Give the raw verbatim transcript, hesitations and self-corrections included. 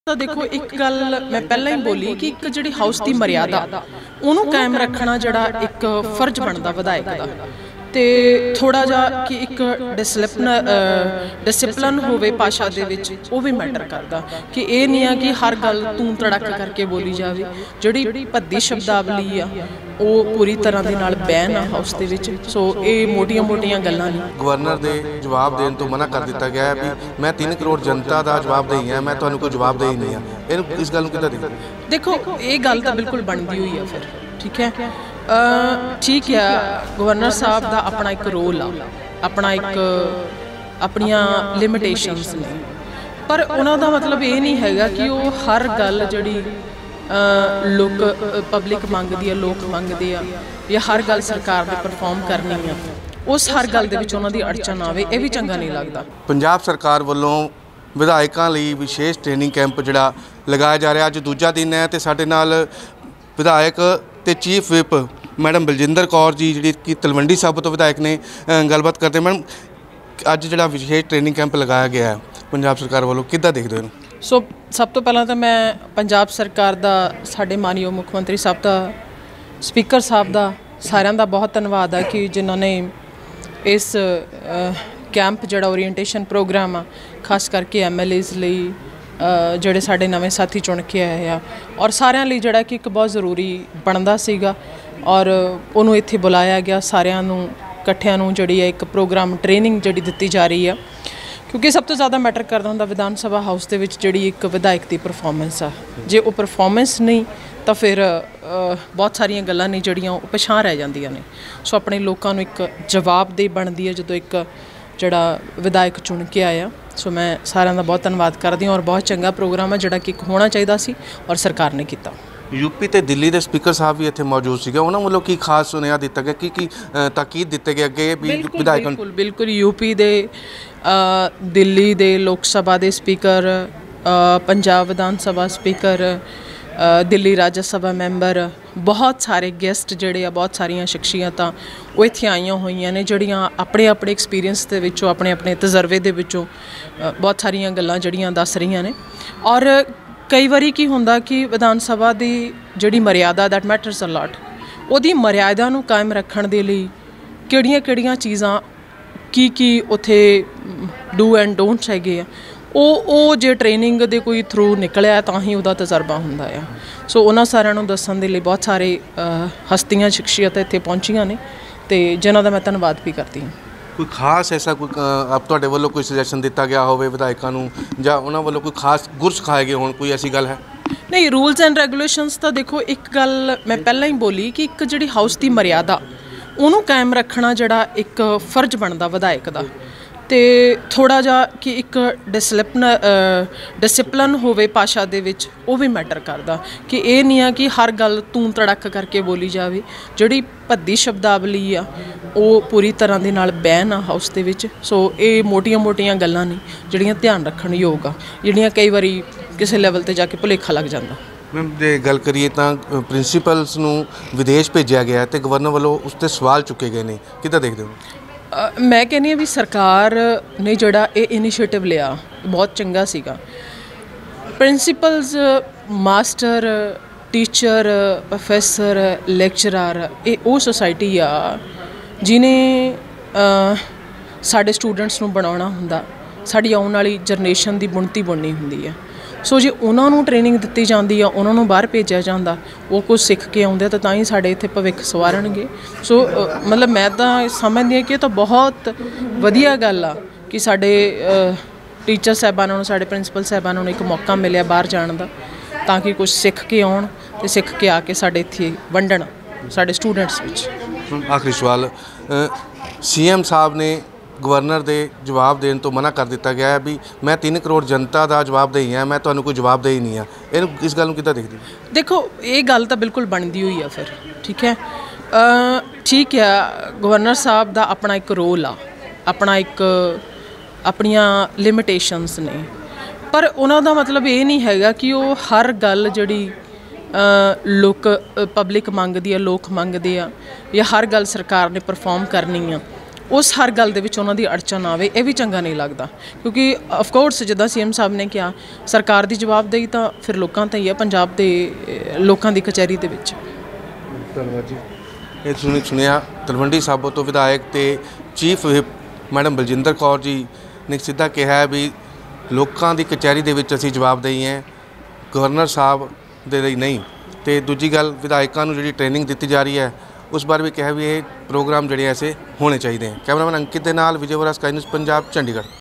ਤਾਂ ਦੇਖੋ ਇੱਕ ਗੱਲ ਮੈਂ ਪਹਿਲਾਂ ਹੀ ਬੋਲੀ ਕਿ ਇੱਕ ਜਿਹੜੀ ਹਾਊਸ ਦੀ ਮਰਿਆਦਾ ਉਹਨੂੰ ਕਾਇਮ ਰੱਖਣਾ ਜਿਹੜਾ ਇੱਕ ਫਰਜ਼ ਬਣਦਾ ਵਿਧਾਇਕ ਦਾ ਤੇ ਥੋੜਾ ਜਿਹਾ ਕਿ ਇੱਕ ਡਿਸਪਲਿਨ ਡਿਸਪਲਿਨ ਹੋਵੇ ਭਾਸ਼ਾ ਦੇ ਵਿੱਚ ਉਹ ਵੀ ਮੈਟਰ ਕਰਦਾ ਕਿ ਇਹ ਨਹੀਂ ਆ ਕਿ ਹਰ ਗੱਲ ਤੂੰ ਤੜਕ ਕਰਕੇ ਬੋਲੀ ਜਾਵੇ। ਜਿਹੜੀ ਭੱਦੀ ਸ਼ਬਦਾਵਲੀ ਆ ਉਹ ਪੂਰੀ ਤਰ੍ਹਾਂ ਦੇ ਨਾਲ ਬੈਨ ਆ ਹਾਊਸ ਦੇ ਵਿੱਚ। ਸੋ ਇਹ ਮੋਟੀਆਂ ਮੋਟੀਆਂ ਗੱਲਾਂ ਨਹੀਂ। ਗਵਰਨਰ ਦੇ ਜਵਾਬ ਦੇਣ ਤੋਂ ਮਨਾ ਕਰ ਦਿੱਤਾ ਗਿਆ ਹੈ ਵੀ ਮੈਂ तीन करोड़ जनता ਦਾ ਜਵਾਬ ਦੇਈ ਹਾਂ, ਮੈਂ ਤੁਹਾਨੂੰ ਕੋਈ ਜਵਾਬ ਦੇਈ ਨਹੀਂ ਆ। ਇਹਨੂੰ ਇਸ ਗੱਲ ਨੂੰ ਕਿੱਦਾਂ ਦੇਖਦੇ? ਦੇਖੋ ਇਹ ਗੱਲ ਤਾਂ ਬਿਲਕੁਲ ਬਣਦੀ ਹੋਈ ਆ ਫਿਰ, ਠੀਕ ਹੈ। ਠੀਕ ਹੈ, ਗਵਰਨਰ ਸਾਹਿਬ ਦਾ ਆਪਣਾ ਇੱਕ ਰੋਲ ਆ, ਆਪਣਾ ਇੱਕ ਆਪਣੀਆਂ ਲਿਮਿਟੇਸ਼ਨਸ ਨੇ, ਪਰ ਉਹਨਾਂ ਦਾ ਮਤਲਬ ਇਹ ਨਹੀਂ ਹੈਗਾ ਕਿ ਉਹ ਹਰ ਗੱਲ ਜਿਹੜੀ ਲੋਕ ਪਬਲਿਕ ਮੰਗਦੀ ਆ, ਲੋਕ ਮੰਗਦੇ ਆ, ਜਾਂ ਹਰ ਗੱਲ ਸਰਕਾਰ ਨੇ ਪਰਫਾਰਮ ਕਰਨੀ ਆ, ਉਸ ਹਰ ਗੱਲ ਦੇ ਵਿੱਚ ਉਹਨਾਂ ਦੀ ਅੜਚਨ ਆਵੇ, ਇਹ ਵੀ ਚੰਗਾ ਨਹੀਂ ਲੱਗਦਾ। ਪੰਜਾਬ ਸਰਕਾਰ ਵੱਲੋਂ ਵਿਧਾਇਕਾਂ ਲਈ ਵਿਸ਼ੇਸ਼ ਟ੍ਰੇਨਿੰਗ ਕੈਂਪ ਜਿਹੜਾ ਲਗਾਇਆ ਜਾ ਰਿਹਾ, ਅੱਜ ਦੂਜਾ ਦਿਨ ਹੈ ਤੇ ਸਾਡੇ ਨਾਲ ਵਿਧਾਇਕ ਤੇ chief whip madam Baljinder Kaur ji ji कि तलवंडी साबो तो विधायक ने गलबात करते। मैडम अज जो विशेष ट्रेनिंग कैंप लगाया गया है पंजाब सरकार वालों किद्दां देखदे हो? सो सब तो पहला तो मैं पंजाब सरकार दा साडे मानयोग मुख मंत्री साहब दा स्पीकर साहब दा सारियां दा बहुत धन्नवाद है कि जिन्होंने इस कैंप जिहड़ा ओरीएंटेशन प्रोग्राम आ खास करके एम एल एज़ लई ਜਿਹੜੇ ਸਾਡੇ नवे साथी चुन के आए आ और सारिਆਂ ਲਈ ਜਿਹੜਾ कि एक बहुत ਜ਼ਰੂਰੀ ਬਣਦਾ ਸੀਗਾ और ਉਹਨੂੰ ਇੱਥੇ ਬੁਲਾਇਆ ਗਿਆ। ਸਾਰਿਆਂ ਨੂੰ ਇਕੱਠਿਆਂ ਨੂੰ ਜਿਹੜੀ ਹੈ ਇੱਕ ਪ੍ਰੋਗਰਾਮ ਟ੍ਰੇਨਿੰਗ ਜਿਹੜੀ ਦਿੱਤੀ ਜਾ ਰਹੀ ਆ, ਕਿਉਂਕਿ ਸਭ ਤੋਂ ਜ਼ਿਆਦਾ ਮੈਟਰ ਕਰਦਾ ਹੁੰਦਾ ਵਿਧਾਨ ਸਭਾ ਹਾਊਸ ਦੇ ਵਿੱਚ ਜਿਹੜੀ ਇੱਕ ਵਿਧਾਇਕ ਦੀ ਪਰਫਾਰਮੈਂਸ ਆ। ਜੇ ਉਹ ਪਰਫਾਰਮੈਂਸ ਨਹੀਂ ਤਾਂ ਫਿਰ ਬਹੁਤ ਸਾਰੀਆਂ ਗੱਲਾਂ ਨੇ ਜਿਹੜੀਆਂ ਉਹ ਪਿਛਾਂਹ ਰਹਿ ਜਾਂਦੀਆਂ ਨੇ। ਸੋ ਆਪਣੇ ਲੋਕਾਂ ਨੂੰ ਇੱਕ ਜਵਾਬਦੇਹੀ ਬਣਦੀ ਹੈ ਜਦੋਂ ਇੱਕ ਜਿਹੜਾ ਵਿਧਾਇਕ ਚੁਣ ਕੇ ਆਇਆ। ਸੋ ਮੈਂ ਸਾਰਿਆਂ ਦਾ ਬਹੁਤ ਧੰਨਵਾਦ ਕਰਦੀ ਹਾਂ ਔਰ ਬਹੁਤ ਚੰਗਾ ਪ੍ਰੋਗਰਾਮ ਹੈ ਜਿਹੜਾ ਕਿ ਹੋਣਾ ਚਾਹੀਦਾ ਸੀ ਔਰ ਸਰਕਾਰ ਨੇ ਕੀਤਾ। यूपी ਤੇ ਦਿੱਲੀ ਦੇ ਸਪੀਕਰ ਸਾਹਿਬ ਵੀ ਇੱਥੇ ਮੌਜੂਦ ਸੀਗੇ, ਉਹਨਾਂ ਵੱਲੋਂ ਕੀ ਖਾਸ ਸੁਨੇਹਾ ਦਿੱਤਾ ਗਿਆ, ਕੀ ਕੀ ਤਾਕੀਦ ਦਿੱਤੇ ਗਏ ਅੱਗੇ ਵੀ ਵਿਧਾਇਕਾਂ? ਬਿਲਕੁਲ ਬਿਲਕੁਲ ਯੂਪੀ ਦੇ, ਦਿੱਲੀ ਦੇ ਲੋਕ ਸਭਾ ਦੇ speaker, Punjab Vidhan Sabha speaker, Delhi Raj Sabha member, ਬਹੁਤ ਸਾਰੇ ਗੈਸਟ ਜਿਹੜੇ ਆ, ਬਹੁਤ ਸਾਰੀਆਂ ਸ਼ਖਸੀਅਤਾਂ ਉਹ ਇੱਥੇ ਆਈਆਂ ਹੋਈਆਂ ਨੇ ਜਿਹੜੀਆਂ ਆਪਣੇ ਆਪਣੇ ਐਕਸਪੀਰੀਅੰਸ ਦੇ ਵਿੱਚੋਂ, ਆਪਣੇ ਆਪਣੇ ਤਜਰਬੇ ਦੇ ਵਿੱਚੋਂ ਬਹੁਤ ਸਾਰੀਆਂ ਗੱਲਾਂ ਜਿਹੜੀਆਂ ਦੱਸ ਰਹੀਆਂ ਨੇ। ਔਰ ਕਈ ਵਾਰੀ ਕੀ ਹੁੰਦਾ ਕਿ ਵਿਧਾਨ ਸਭਾ ਦੀ ਜਿਹੜੀ ਮਰਿਆਦਾ ਦੈਟ ਮੈਟਰਸ ਅ ਲੋਟ, ਉਹਦੀ ਮਰਿਆਦਾ ਨੂੰ ਕਾਇਮ ਰੱਖਣ ਦੇ ਲਈ ਕਿਹੜੀਆਂ ਕਿਹੜੀਆਂ ਚੀਜ਼ਾਂ, ਕੀ ਕੀ ਉੱਥੇ ਡੂ ਐਂਡ ਡੋਂਟਸ ਹੈਗੇ ਆ, ਉਹ ਉਹ ਜੇ ਟ੍ਰੇਨਿੰਗ ਦੇ ਕੋਈ ਥਰੂ ਨਿਕਲਿਆ ਤਾਂ ਹੀ ਉਹਦਾ ਤਜਰਬਾ ਹੁੰਦਾ ਆ। ਸੋ ਉਹਨਾਂ ਸਾਰਿਆਂ ਨੂੰ ਦੱਸਣ ਦੇ ਲਈ ਬਹੁਤ ਸਾਰੇ ਹਸਤੀਆਂ ਸ਼ਖਸੀਅਤਾਂ ਇੱਥੇ ਪਹੁੰਚੀਆਂ ਨੇ ਅਤੇ ਜਿਨ੍ਹਾਂ ਦਾ ਮੈਂ ਧੰਨਵਾਦ ਵੀ ਕਰਦੀ ਹਾਂ। ਕੋਈ ਖਾਸ ਐਸਾ ਕੋਈ ਆਪ ਤੁਹਾਡੇ ਵੱਲੋਂ ਕੋਈ ਸੁਜੈਸ਼ਨ ਦਿੱਤਾ ਗਿਆ ਹੋਵੇ ਵਿਧਾਇਕਾਂ ਨੂੰ, ਜਾਂ ਉਹਨਾਂ ਵੱਲੋਂ ਕੋਈ ਖਾਸ ਗੁਰ ਸਿਖਾਏ ਗਏ ਹੋਣ, ਕੋਈ ਐਸੀ ਗੱਲ ਹੈ? ਨਹੀਂ, ਰੂਲਸ ਐਂਡ ਰੈਗੂਲੇਸ਼ਨਸ ਤਾਂ ਦੇਖੋ ਇੱਕ ਗੱਲ ਮੈਂ ਪਹਿਲਾਂ ਹੀ ਬੋਲੀ ਕਿ ਇੱਕ ਜਿਹੜੀ ਹਾਊਸ ਦੀ ਮਰਿਆਦਾ ਉਹਨੂੰ ਕਾਇਮ ਰੱਖਣਾ ਜਿਹੜਾ ਇੱਕ ਫਰਜ਼ ਬਣਦਾ ਵਿਧਾਇਕ ਦਾ ਤੇ ਥੋੜਾ ਜਿਹਾ ਕਿ ਇੱਕ ਡਿਸਪਲਿਨ ਡਿਸਪਲਿਨ ਹੋਵੇ ਭਾਸ਼ਾ ਦੇ ਵਿੱਚ ਉਹ ਵੀ ਮੈਟਰ ਕਰਦਾ ਕਿ ਇਹ ਨਹੀਂ ਆ ਕਿ ਹਰ ਗੱਲ ਤੂੰ ਤੜਕ ਕਰਕੇ ਬੋਲੀ ਜਾਵੇ। ਜਿਹੜੀ ਭੱਦੀ ਸ਼ਬਦਾਵਲੀ ਆ ਉਹ ਪੂਰੀ ਤਰ੍ਹਾਂ ਦੇ ਨਾਲ ਬੈਨ ਆ ਹਾਊਸ ਦੇ ਵਿੱਚ। ਸੋ ਇਹ ਮੋਟੀਆਂ ਮੋਟੀਆਂ ਗੱਲਾਂ ਨੇ ਜਿਹੜੀਆਂ ਧਿਆਨ ਰੱਖਣ ਯੋਗ ਆ, ਜਿਹੜੀਆਂ ਕਈ ਵਾਰੀ ਕਿਸੇ ਲੈਵਲ 'ਤੇ ਜਾ ਕੇ ਭੁਲੇਖਾ ਲੱਗ ਜਾਂਦਾ। ਮੈਮ ਜੇ ਗੱਲ ਕਰੀਏ ਤਾਂ ਪ੍ਰਿੰਸੀਪਲਸ ਨੂੰ ਵਿਦੇਸ਼ ਭੇਜਿਆ ਗਿਆ ਅਤੇ ਗਵਰਨਰ ਵੱਲੋਂ ਉਸ 'ਤੇ ਸਵਾਲ ਚੁੱਕੇ ਗਏ ਨੇ, ਕਿੱਦਾਂ ਦੇਖਦੇ ਹੋ? ਮੈਂ ਕਹਿੰਦੀ ਹਾਂ ਵੀ ਸਰਕਾਰ ਨੇ ਜਿਹੜਾ ਇਹ ਇਨੀਸ਼ੀਏਟਿਵ ਲਿਆ ਬਹੁਤ ਚੰਗਾ ਸੀਗਾ। Principals, master, teacher, professor, lecturer, ਇਹ ਉਹ ਸੁਸਾਇਟੀ ਆ ਜਿਹਨੇ ਸਾਡੇ ਸਟੂਡੈਂਟਸ ਨੂੰ ਬਣਾਉਣਾ ਹੁੰਦਾ, ਸਾਡੀ ਆਉਣ ਵਾਲੀ ਜਨਰੇਸ਼ਨ ਦੀ ਬੁਣਤੀ ਬੁਣਨੀ ਹੁੰਦੀ ਹੈ। ਸੋ ਜੇ ਉਹਨਾਂ ਨੂੰ ਟ੍ਰੇਨਿੰਗ ਦਿੱਤੀ ਜਾਂਦੀ ਆ, ਉਹਨਾਂ ਨੂੰ ਬਾਹਰ ਭੇਜਿਆ ਜਾਂਦਾ, ਉਹ ਕੁਝ ਸਿੱਖ ਕੇ ਆਉਂਦੇ ਤਾਂ ਤਾਂ ਹੀ ਸਾਡੇ ਇੱਥੇ ਭਵਿੱਖ ਸਵਾਰਨਗੇ। ਸੋ ਮਤਲਬ ਮੈਂ ਤਾਂ ਸਮਝਦੀ ਹਾਂ ਕਿ ਇਹ ਤਾਂ ਬਹੁਤ ਵਧੀਆ ਗੱਲ ਆ ਕਿ ਸਾਡੇ ਟੀਚਰ ਸਾਹਿਬਾਨਾਂ ਨੂੰ, ਸਾਡੇ ਪ੍ਰਿੰਸੀਪਲ ਸਾਹਿਬਾਨਾਂ ਨੂੰ ਇੱਕ ਮੌਕਾ ਮਿਲਿਆ ਬਾਹਰ ਜਾਣ ਦਾ, ਤਾਂ ਕਿ ਕੁਝ ਸਿੱਖ ਕੇ ਆਉਣ ਅਤੇ ਸਿੱਖ ਕੇ ਆ ਕੇ ਸਾਡੇ ਇੱਥੇ ਵੰਡਣ ਸਾਡੇ ਸਟੂਡੈਂਟਸ ਵਿੱਚ। ਆਖਰੀ ਸਵਾਲ, ਸੀ ਐਮ ਸਾਹਿਬ ਨੇ ਗਵਰਨਰ ਦੇ ਜਵਾਬ ਦੇਣ ਤੋਂ ਮਨਾ ਕਰ ਦਿੱਤਾ ਗਿਆ ਹੈ ਵੀ ਮੈਂ तीन करोड़ जनता ਦਾ ਜਵਾਬ ਦੇਈ ਹਾਂ, ਮੈਂ ਤੁਹਾਨੂੰ ਕੋਈ ਜਵਾਬ ਦੇਈ ਨਹੀਂ ਆ। ਇਹਨੂੰ ਇਸ ਗੱਲ ਨੂੰ ਕਿੱਦਾਂ ਦੇਖਦੇ? ਦੇਖੋ ਇਹ ਗੱਲ ਤਾਂ ਬਿਲਕੁਲ ਬਣਦੀ ਹੋਈ ਆ ਫਿਰ, ਠੀਕ ਹੈ। ਠੀਕ ਆ, ਗਵਰਨਰ ਸਾਹਿਬ ਦਾ ਆਪਣਾ ਇੱਕ ਰੋਲ ਆ, ਆਪਣਾ ਇੱਕ ਆਪਣੀਆਂ ਲਿਮਿਟੇਸ਼ਨਸ ਨੇ, ਪਰ ਉਹਨਾਂ ਦਾ ਮਤਲਬ ਇਹ ਨਹੀਂ ਹੈਗਾ ਕਿ ਉਹ ਹਰ ਗੱਲ ਜਿਹੜੀ ਲੋਕ ਪਬਲਿਕ ਮੰਗਦੀ ਆ, ਲੋਕ ਮੰਗਦੇ ਆ, ਜਾਂ ਹਰ ਗੱਲ ਸਰਕਾਰ ਨੇ ਪਰਫਾਰਮ ਕਰਨੀ ਆ, ਉਸ ਹਰ ਗੱਲ ਦੇ ਵਿੱਚ ਉਹਨਾਂ ਦੀ ਅੜਚਨ ਆਵੇ, ਇਹ ਵੀ ਚੰਗਾ ਨਹੀਂ ਲੱਗਦਾ। ਕਿਉਂਕਿ ਆਫਕੋਰਸ ਜਿੱਦਾਂ ਸੀ ਐਮ ਸਾਹਿਬ ਨੇ ਕਿਹਾ, ਸਰਕਾਰ ਦੀ ਜਵਾਬਦੇਹੀ ਤਾਂ ਫਿਰ ਲੋਕਾਂ ਤੇ ਹੀ ਹੈ, ਪੰਜਾਬ ਦੇ ਅ, ਲੋਕਾਂ ਦੀ ਕਚਹਿਰੀ ਦੇ ਵਿੱਚ। ਧੰਨਵਾਦ ਜੀ। ਇਹ ਸੁਣੀ ਸੁਣਿਆ ਤਲਵੰਡੀ ਸਾਬੋ ਤੋਂ ਵਿਧਾਇਕ ਤੇ chief whip madam Baljinder Kaur ji ਨੇ ਸਿੱਧਾ ਕਿਹਾ ਹੈ ਵੀ ਲੋਕਾਂ ਦੀ ਕਚਹਿਰੀ ਦੇ ਵਿੱਚ ਅਸੀਂ ਜਵਾਬਦੇਹੀ ਹੈ, ਗਵਰਨਰ ਸਾਹਿਬ ਦੇ ਲਈ ਨਹੀਂ। ਤੇ ਦੂਜੀ ਗੱਲ, ਵਿਧਾਇਕਾਂ ਨੂੰ ਜਿਹੜੀ ਟ੍ਰੇਨਿੰਗ ਦਿੱਤੀ ਜਾ ਰਹੀ ਹੈ ਉਸ ਬਾਰੇ ਵੀ ਕਿਹਾ ਵੀ ਇਹ ਪ੍ਰੋਗਰਾਮ ਜਿਹੜੇ ਐਸੇ ਹੋਣੇ ਚਾਹੀਦੇ ਹੈ। ਕੈਮਰਾਮੈਨ ਅੰਕਿਤ ਦੇ ਨਾਲ ਵਿਜੇ ਵਰਾ, ਸਕਾਈ ਨਿਊਜ਼ ਪੰਜਾਬ, ਚੰਡੀਗੜ੍ਹ।